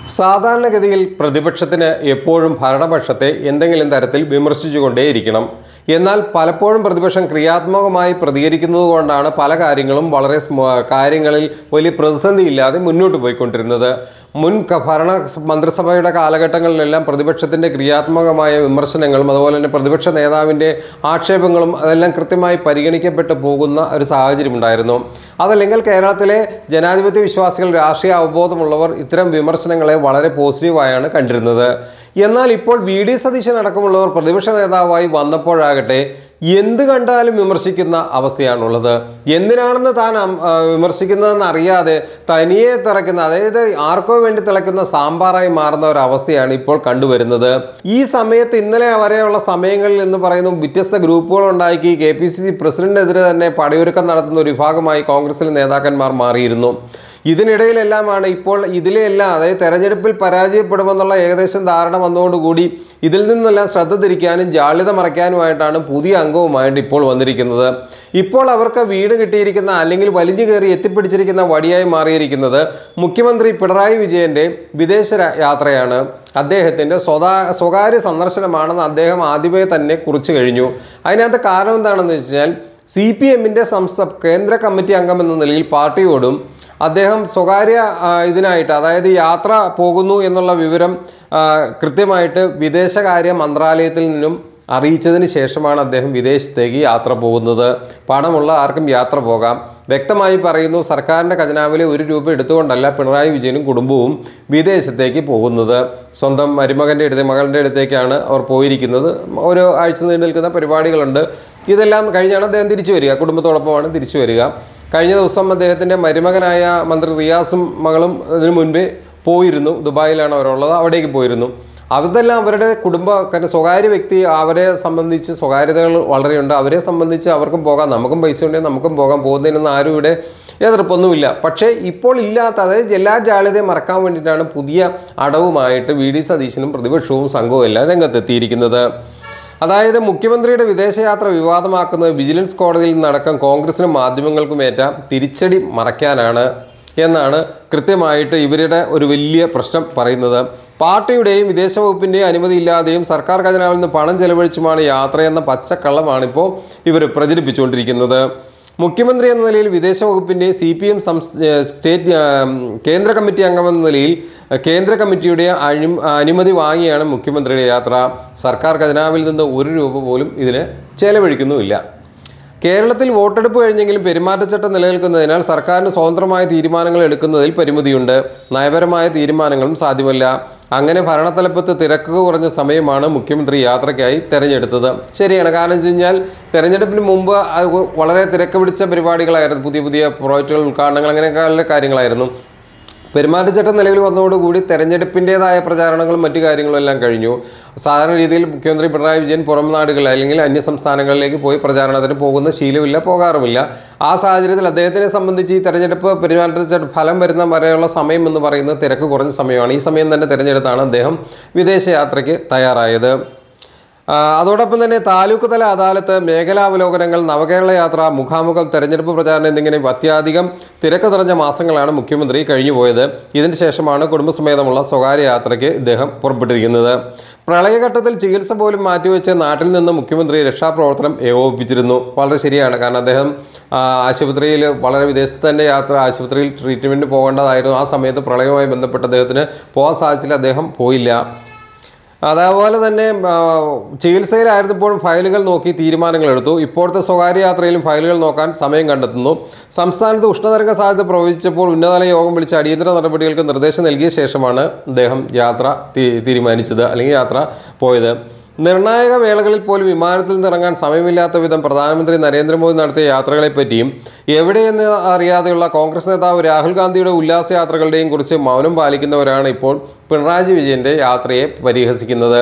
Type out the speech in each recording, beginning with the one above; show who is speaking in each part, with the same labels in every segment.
Speaker 1: സാധാരണഗതിയിൽ പ്രതിപക്ഷത്തിന് എപ്പോഴും ഭരണപക്ഷത്തെ എന്തെങ്കിലും തരത്തിൽ വിമർശിച്ചുകൊണ്ടേയിരിക്കണം. എന്നാൽ പലപ്പോഴും പ്രതിപക്ഷം ക്രിയാത്മകമായി പ്രതികരിക്കുന്നതുകൊണ്ടാണ് പല കാര്യങ്ങളും കാര്യങ്ങളിൽ വലിയ പ്രതിസന്ധിയില്ലാതെ മുന്നോട്ട് പോയിക്കൊണ്ടിരുന്നത്. മുൻ മന്ത്രിസഭയുടെ കാലഘട്ടങ്ങളിലെല്ലാം പ്രതിപക്ഷത്തിൻ്റെ ക്രിയാത്മകമായ വിമർശനങ്ങളും അതുപോലെ തന്നെ പ്രതിപക്ഷ നേതാവിൻ്റെ ആക്ഷേപങ്ങളും അതെല്ലാം കൃത്യമായി പരിഗണിക്കപ്പെട്ടു പോകുന്ന ഒരു സാഹചര്യം ഉണ്ടായിരുന്നു. അതല്ലെങ്കിൽ കേരളത്തിലെ ജനാധിപത്യ വിശ്വാസികൾ, രാഷ്ട്രീയ അവബോധമുള്ളവർ ഇത്തരം വിമർശനങ്ങളെ വളരെ പോസിറ്റീവായാണ് കണ്ടിരുന്നത്. എന്നാൽ ഇപ്പോൾ വി.ഡി. സതീശൻ അടക്കമുള്ളവർ പ്രതിപക്ഷ നേതാവായി വന്നപ്പോഴാകട്ടെ എന്ത് കണ്ടാലും വിമർശിക്കുന്ന അവസ്ഥയാണുള്ളത്. എന്തിനാണെന്ന് താൻ വിമർശിക്കുന്നതെന്ന് അറിയാതെ തനിയെ തിളയ്ക്കുന്ന, അതായത് ആർക്കോ വേണ്ടി തിളയ്ക്കുന്ന സാമ്പാറായി മാറുന്ന ഒരവസ്ഥയാണ് ഇപ്പോൾ കണ്ടുവരുന്നത്. ഈ സമയത്ത് ഇന്നലെ വരെയുള്ള സമയങ്ങളിൽ എന്ന് പറയുന്നു വ്യത്യസ്ത ഗ്രൂപ്പുകൾ ഉണ്ടാക്കി KPCC പ്രസിഡന്റിനെതിരെ തന്നെ പടയൊരുക്കം നടത്തുന്ന ഒരു വിഭാഗമായി കോൺഗ്രസിലെ നേതാക്കന്മാർ മാറിയിരുന്നു. ഇതിനിടയിലെല്ലാമാണ് ഇപ്പോൾ ഇതിലെല്ലാം, അതായത് തെരഞ്ഞെടുപ്പിൽ പരാജയപ്പെടുമെന്നുള്ള ഏകദേശം ധാരണ വന്നതോടുകൂടി ഇതിൽ നിന്നെല്ലാം ശ്രദ്ധ തിരിക്കാനും ജാള്യത മറയ്ക്കാനുമായിട്ടാണ് പുതിയ അംഗവുമായിട്ട് ഇപ്പോൾ വന്നിരിക്കുന്നത്. ഇപ്പോൾ അവർക്ക് വീട് കിട്ടിയിരിക്കുന്ന അല്ലെങ്കിൽ വലിഞ്ഞു കയറി എത്തിപ്പിടിച്ചിരിക്കുന്ന വടിയായി മാറിയിരിക്കുന്നത് മുഖ്യമന്ത്രി പിണറായി വിജയൻ്റെ വിദേശ യാത്രയാണ്. അദ്ദേഹത്തിൻ്റെ സ്വകാര്യ സന്ദർശനമാണെന്ന് അദ്ദേഹം ആദ്യമേ തന്നെ കുറിച്ചു കഴിഞ്ഞു. അതിനകത്ത് കാരണം എന്താണെന്ന് വെച്ച് കഴിഞ്ഞാൽ CPMൻ്റെ കേന്ദ്ര കമ്മിറ്റി അംഗം എന്ന നിലയിൽ പാർട്ടിയോടും അദ്ദേഹം സ്വകാര്യ ഇതിനായിട്ട്, അതായത് യാത്ര പോകുന്നു എന്നുള്ള വിവരം കൃത്യമായിട്ട് വിദേശകാര്യ മന്ത്രാലയത്തിൽ നിന്നും അറിയിച്ചതിന് ശേഷമാണ് അദ്ദേഹം വിദേശത്തേക്ക് യാത്ര പോകുന്നത്. പണമുള്ള ആർക്കും യാത്ര പോകാം. വ്യക്തമായി പറയുന്നു, സർക്കാരിൻ്റെ ഖജനാവിലെ ₹1 എടുത്തുകൊണ്ടല്ല പിണറായി വിജയനും കുടുംബവും വിദേശത്തേക്ക് പോകുന്നത്. സ്വന്തം മകളുടെ അടുത്തേക്കാണ് അവർ പോയിരിക്കുന്നത്. ഓരോ ആഴ്ച നീണ്ടു നിൽക്കുന്ന പരിപാടികളുണ്ട്. ഇതെല്ലാം കഴിഞ്ഞാണ് അദ്ദേഹം തിരിച്ചു വരിക. കുടുംബത്തോടൊപ്പമാണ് തിരിച്ചു വരിക. കഴിഞ്ഞ ദിവസം അദ്ദേഹത്തിൻ്റെ മരുമകനായ മന്ത്രി റിയാസും മകളും ഇതിനു മുൻപേ പോയിരുന്നു. ദുബായിലാണ് അവരുള്ളത്, അവിടേക്ക് പോയിരുന്നു. അതെല്ലാം അവരുടെ സ്വകാര്യ വ്യക്തി, അവരെ സംബന്ധിച്ച് സ്വകാര്യതകൾ വളരെയുണ്ട്. അവരെ സംബന്ധിച്ച് അവർക്കും പോകാം, നമുക്കും പൈസ ഉണ്ടെങ്കിൽ നമുക്കും പോകാം, പോകുന്നതിനൊന്നും ആരും ഇവിടെ എതിർപ്പൊന്നുമില്ല. പക്ഷേ ഇപ്പോൾ ഇല്ലാത്ത, അതായത് എല്ലാ ജാള്യതയും മറക്കാൻ വേണ്ടിയിട്ടാണ് പുതിയ അടവുമായിട്ട് വി.ഡി. സതീശനും പ്രതിപക്ഷവും സംഘവും എല്ലാം രംഗത്തെത്തിയിരിക്കുന്നത്. അതായത് മുഖ്യമന്ത്രിയുടെ വിദേശയാത്ര വിവാദമാക്കുന്നത് വിജിലൻസ് കോടതിയിൽ നിന്നടക്കം കോൺഗ്രസിനും മാധ്യമങ്ങൾക്കും ഏറ്റ തിരിച്ചടി മറയ്ക്കാനാണ് എന്നാണ് കൃത്യമായിട്ട് ഇവരുടെ ഒരു വലിയ പ്രശ്നം പറയുന്നത്. പാർട്ടിയുടെയും വിദേശ വകുപ്പിൻ്റെയും അനുമതിയില്ലാതെയും സർക്കാർ ഖജനാവിൽ നിന്ന് പണം ചെലവഴിച്ചുമാണ് യാത്രയെന്ന പച്ചക്കള്ളമാണിപ്പോൾ ഇവർ പ്രചരിപ്പിച്ചുകൊണ്ടിരിക്കുന്നത്. മുഖ്യമന്ത്രി എന്ന നിലയിൽ വിദേശ വകുപ്പിൻ്റെ CPM കേന്ദ്ര കമ്മിറ്റി അംഗമെന്ന നിലയിൽ കേന്ദ്ര കമ്മിറ്റിയുടെ അനുമതി വാങ്ങിയാണ് മുഖ്യമന്ത്രിയുടെ യാത്ര. സർക്കാർ ഖജനാവിൽ നിന്ന് ₹1 പോലും ഇതിന് ചെലവഴിക്കുന്നുമില്ല. കേരളത്തിൽ വോട്ടെടുപ്പ് കഴിഞ്ഞെങ്കിലും പെരുമാറ്റച്ചട്ടം നിലനിൽക്കുന്നതിനാൽ സർക്കാരിന് സ്വതന്ത്രമായ തീരുമാനങ്ങൾ എടുക്കുന്നതിൽ പരിമിതിയുണ്ട്. നയപരമായ തീരുമാനങ്ങളും സാധ്യമല്ല. അങ്ങനെ ഭരണത്തലപ്പത്ത് തിരക്ക് കുറഞ്ഞ സമയമാണ് മുഖ്യമന്ത്രി യാത്രയ്ക്കായി തിരഞ്ഞെടുത്തത്. ശരിയാണ്. കാരണം വെച്ച് കഴിഞ്ഞാൽ തെരഞ്ഞെടുപ്പിന് മുമ്പ് വളരെ തിരക്ക് പിടിച്ച പരിപാടികളായിരുന്നു. പുതിയ പ്രോജക്റ്റുകൾ, ഉദ്ഘാടനങ്ങൾ, അങ്ങനെയൊക്കെയുള്ള കാര്യങ്ങളായിരുന്നു. പെരുമാറ്റച്ചട്ടം നിലവിൽ വന്നതോടുകൂടി തെരഞ്ഞെടുപ്പിൻ്റേതായ പ്രചാരണങ്ങളും മറ്റു കാര്യങ്ങളും എല്ലാം കഴിഞ്ഞു. സാധാരണ രീതിയിൽ മുഖ്യമന്ത്രി പിണറായി വിജയൻ പുറം നാടുകളിൽ അല്ലെങ്കിൽ അന്യസംസ്ഥാനങ്ങളിലേക്ക് പോയി പ്രചാരണത്തിന് പോകുന്ന ശീലമില്ല, പോകാറുമില്ല. ആ സാഹചര്യത്തിൽ അദ്ദേഹത്തിനെ സംബന്ധിച്ച് ഈ തെരഞ്ഞെടുപ്പ് പെരുമാറ്റച്ചട്ട ഫലം വരുന്ന വരെയുള്ള സമയം എന്ന് പറയുന്നത് തിരക്ക് കുറഞ്ഞ സമയമാണ്. ഈ സമയം തന്നെ തിരഞ്ഞെടുത്താണ് അദ്ദേഹം വിദേശയാത്രയ്ക്ക് തയ്യാറായത്. അതോടൊപ്പം തന്നെ താലൂക്ക് തല അദാലത്ത്, മേഖലാവലോകനങ്ങൾ, നവകേരള യാത്ര, മുഖാമുഖം, തെരഞ്ഞെടുപ്പ് പ്രചാരണം എന്നിങ്ങനെ അത്യധികം തിരക്ക് നിറഞ്ഞ മാസങ്ങളാണ് മുഖ്യമന്ത്രി കഴിഞ്ഞുപോയത്. ഇതിന് ശേഷമാണ് കുടുംബസമേതമുള്ള സ്വകാര്യ യാത്രയ്ക്ക് ഇദ്ദേഹം പുറപ്പെട്ടിരിക്കുന്നത്. പ്രളയഘട്ടത്തിൽ ചികിത്സ പോലും മാറ്റിവെച്ച് നാട്ടിൽ നിന്ന് മുഖ്യമന്ത്രി രക്ഷാപ്രവർത്തനം ഏകോപിപ്പിച്ചിരുന്നു. വളരെ ശരിയാണ്. കാരണം അദ്ദേഹം ആശുപത്രിയിൽ, വളരെ വിദേശത്ത് തന്നെ ആശുപത്രിയിൽ ട്രീറ്റ്മെൻറ്റ് പോകേണ്ടതായിരുന്നു. ആ സമയത്ത് പ്രളയവുമായി ബന്ധപ്പെട്ട് അദ്ദേഹത്തിന് പോകാൻ സാധിച്ചില്ല. അദ്ദേഹം പോയില്ല. അതേപോലെ തന്നെ ചികിത്സയിലായിരുന്നപ്പോഴും ഫയലുകൾ നോക്കി തീരുമാനങ്ങൾ എടുത്തു. ഇപ്പോഴത്തെ സ്വകാര്യ യാത്രയിലും ഫയലുകൾ നോക്കാൻ സമയം കണ്ടെത്തുന്നു. സംസ്ഥാനത്ത് ഉഷ്ണതരംഗ സാധ്യത പ്രവചിച്ചപ്പോൾ ഉന്നതതല യോഗം വിളിച്ച് അടിയന്തര നടപടികൾക്ക് നിർദ്ദേശം നൽകിയ ശേഷമാണ് അദ്ദേഹം യാത്ര തീരുമാനിച്ചത്, അല്ലെങ്കിൽ യാത്ര പോയത്. നിർണായക വേളകളിൽ പോലും വിമാനത്തിൽ നിന്നിറങ്ങാൻ സമയമില്ലാത്ത വിധം പ്രധാനമന്ത്രി നരേന്ദ്രമോദി നടത്തിയ യാത്രകളെപ്പറ്റിയും എവിടെയെന്ന് അറിയാതെയുള്ള കോൺഗ്രസ് നേതാവ് രാഹുൽ ഗാന്ധിയുടെ ഉല്ലാസയാത്രകളുടെയും കുറിച്ച് മൗനം പാലിക്കുന്നവരാണ് ഇപ്പോൾ പിണറായി വിജയൻ്റെ യാത്രയെ പരിഹസിക്കുന്നത്.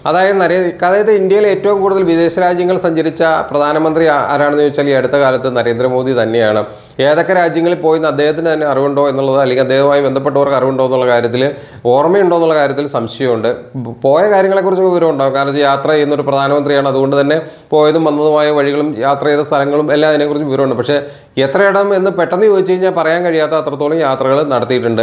Speaker 1: അതായത് ഇന്ത്യയിലെ ഏറ്റവും കൂടുതൽ വിദേശ രാജ്യങ്ങൾ സഞ്ചരിച്ച പ്രധാനമന്ത്രി ആരാണെന്ന് ചോദിച്ചാൽ ഈ അടുത്ത കാലത്ത് നരേന്ദ്രമോദി തന്നെയാണ്. ഏതൊക്കെ രാജ്യങ്ങളിൽ പോയിന്ന് അദ്ദേഹത്തിന് തന്നെ അറിവുണ്ടോ എന്നുള്ളത്, അല്ലെങ്കിൽ അദ്ദേഹവുമായി ബന്ധപ്പെട്ടവർക്ക് അറിവുണ്ടോ എന്നുള്ള കാര്യത്തിൽ, ഓർമ്മയുണ്ടോ എന്നുള്ള കാര്യത്തിൽ സംശയമുണ്ട്. പോയ കാര്യങ്ങളെക്കുറിച്ച് വിവരമുണ്ടാകും. കാരണം യാത്ര ചെയ്യുന്നൊരു പ്രധാനമന്ത്രിയാണ്. അതുകൊണ്ട് തന്നെ പോയതും വന്നതുമായ വഴികളും യാത്ര ചെയ്ത സ്ഥലങ്ങളും എല്ലാം അതിനെക്കുറിച്ച് വിവരമുണ്ട്. പക്ഷേ എത്രയിടം എന്ന് പെട്ടെന്ന് ചോദിച്ചു കഴിഞ്ഞാൽ പറയാൻ കഴിയാത്ത അത്രത്തോളം യാത്രകൾ നടത്തിയിട്ടുണ്ട്.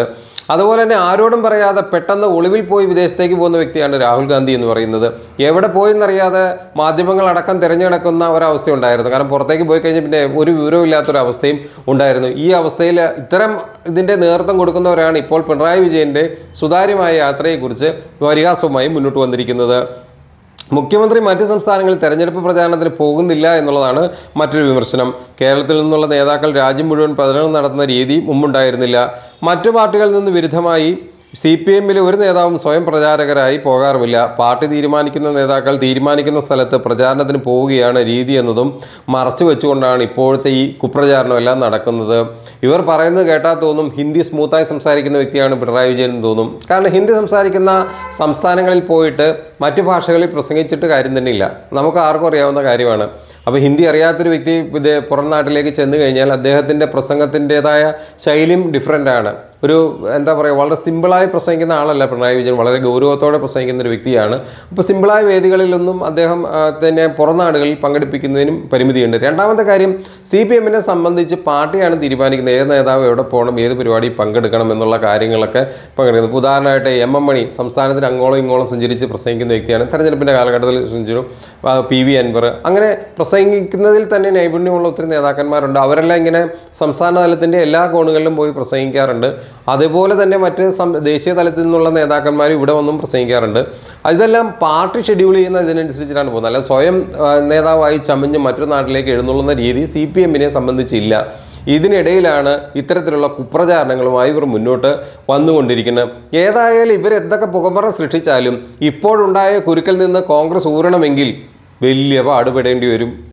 Speaker 1: അതുപോലെ തന്നെ ആരോടും പറയാതെ പെട്ടെന്ന് ഒളിവിൽ പോയി വിദേശത്തേക്ക് പോകുന്ന വ്യക്തിയാണ് രാഹുൽ ഗാന്ധി എന്ന് പറയുന്നത്. എവിടെ പോയെന്നറിയാതെ മാധ്യമങ്ങളടക്കം തിരഞ്ഞെടുക്കുന്ന ഒരവസ്ഥ ഉണ്ടായിരുന്നു. കാരണം പുറത്തേക്ക് പോയി കഴിഞ്ഞാൽ പിന്നെ ഒരു വിവരവും ഇല്ലാത്തൊരവസ്ഥയും ഉണ്ടായിരുന്നു. ഈ അവസ്ഥയിൽ ഇത്തരം ഇതിൻ്റെ നേതൃത്വം കൊടുക്കുന്നവരാണ് ഇപ്പോൾ പിണറായി വിജയൻ്റെ സുതാര്യമായ യാത്രയെക്കുറിച്ച് പരിഹാസവുമായി മുന്നോട്ട് വന്നിരിക്കുന്നത്. മുഖ്യമന്ത്രി മറ്റ് സംസ്ഥാനങ്ങളിൽ തെരഞ്ഞെടുപ്പ് പ്രചാരണത്തിന് പോകുന്നില്ല എന്നുള്ളതാണ് മറ്റൊരു വിമർശനം. കേരളത്തിൽ നിന്നുള്ള നേതാക്കൾ രാജ്യം മുഴുവൻ പ്രചരണം നടത്തുന്ന രീതി മുമ്പുണ്ടായിരുന്നില്ല. മറ്റു പാർട്ടികളിൽ നിന്ന് വിരുദ്ധമായി CPM-ൽ ഒരു നേതാവും സ്വയം പ്രചാരകരായി പോകാറുമില്ല. പാർട്ടി തീരുമാനിക്കുന്ന നേതാക്കൾ തീരുമാനിക്കുന്ന സ്ഥലത്ത് പ്രചാരണത്തിന് പോവുകയാണ് രീതി എന്നതും മറച്ചു വെച്ചുകൊണ്ടാണ് ഇപ്പോഴത്തെ ഈ കുപ്രചാരണമെല്ലാം നടക്കുന്നത്. ഇവർ പറയുന്നത് കേട്ടാൽ തോന്നും ഹിന്ദി സ്മൂത്തായി സംസാരിക്കുന്ന വ്യക്തിയാണ് പിണറായി വിജയൻ എന്ന് തോന്നും. കാരണം ഹിന്ദി സംസാരിക്കുന്ന സംസ്ഥാനങ്ങളിൽ പോയിട്ട് മറ്റു ഭാഷകളിൽ പ്രസംഗിച്ചിട്ട് കാര്യം തന്നെയില്ല. നമുക്ക് ആർക്കും അറിയാവുന്ന കാര്യമാണ്. അപ്പോൾ ഹിന്ദി അറിയാത്തൊരു വ്യക്തി പുറം നാട്ടിലേക്ക് ചെന്ന് കഴിഞ്ഞാൽ അദ്ദേഹത്തിൻ്റെ പ്രസംഗത്തിൻ്റെതായ ശൈലിയും ഡിഫറൻ്റാണ്. ഒരു എന്താ പറയുക, വളരെ സിമ്പിളായി പ്രസംഗിക്കുന്ന ആളല്ല പിണറായി വിജയൻ. വളരെ ഗൗരവത്തോടെ പ്രസംഗിക്കുന്ന ഒരു വ്യക്തിയാണ്. അപ്പോൾ സിമ്പിളായ വേദികളിലൊന്നും അദ്ദേഹം തന്നെ പുറം നാടുകളിൽ പങ്കെടുപ്പിക്കുന്നതിനും പരിമിതിയുണ്ട്. രണ്ടാമത്തെ കാര്യം, CPM-നെ സംബന്ധിച്ച് പാർട്ടിയാണ് തീരുമാനിക്കുന്നത് ഏത് നേതാവ് എവിടെ പോകണം, ഏത് പരിപാടി പങ്കെടുക്കണം എന്നുള്ള കാര്യങ്ങളൊക്കെ പങ്കെടുക്കുന്നത്. ഉദാഹരണമായിട്ട് MM മണി സംസ്ഥാനത്തിന് അങ്ങോളം ഇങ്ങോളം സഞ്ചരിച്ച് പ്രസംഗിക്കുന്ന വ്യക്തിയാണ്. തെരഞ്ഞെടുപ്പിൻ്റെ കാലഘട്ടത്തിൽ സഞ്ചരിച്ചു. PV അൻവർ, അങ്ങനെ പ്രസംഗിക്കുന്നതിൽ തന്നെ നൈപുണ്യമുള്ള ഒത്തിരി നേതാക്കന്മാരുണ്ട്. അവരെല്ലാം ഇങ്ങനെ സംസ്ഥാന തലത്തിൻ്റെ എല്ലാ കോണുകളിലും പോയി പ്രസംഗിക്കാറുണ്ട്. അതുപോലെ തന്നെ മറ്റ് ദേശീയ തലത്തിൽ നിന്നുള്ള നേതാക്കന്മാർ ഇവിടെ വന്നും പ്രസംഗിക്കാറുണ്ട്. ഇതെല്ലാം പാർട്ടി ഷെഡ്യൂൾ ചെയ്യുന്ന ഇതിനനുസരിച്ചിട്ടാണ് പോകുന്നത്. അല്ല സ്വയം നേതാവായി ചമഞ്ഞ് മറ്റൊരു നാട്ടിലേക്ക് എഴുന്നള്ളുന്ന രീതി CPM-നെ സംബന്ധിച്ചില്ല. ഇതിനിടയിലാണ് ഇത്തരത്തിലുള്ള കുപ്രചാരണങ്ങളുമായി ഇവർ മുന്നോട്ട് വന്നുകൊണ്ടിരിക്കുന്നത്. ഏതായാലും ഇവരെന്തൊക്കെ പുകമറ സൃഷ്ടിച്ചാലും ഇപ്പോഴുണ്ടായ കുരുക്കിൽ നിന്ന് കോൺഗ്രസ് ഊരണമെങ്കിൽ വലിയ പാടുപെടേണ്ടി വരും.